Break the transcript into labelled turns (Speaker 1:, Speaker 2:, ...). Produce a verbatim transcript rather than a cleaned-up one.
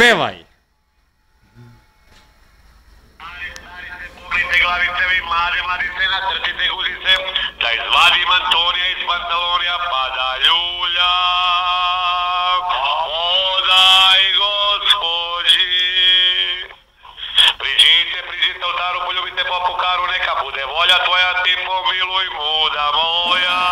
Speaker 1: pevaj.
Speaker 2: Pognite glavice vi mlade, mladice, natrčite guzice, da izvadim Antonija iz pantalonija, pa da ljulja. Odaj gospođi. Priđite, priđite oltaru, poljubite po pukaru, neka bude volja tvoja, ti pomiluj muda moja.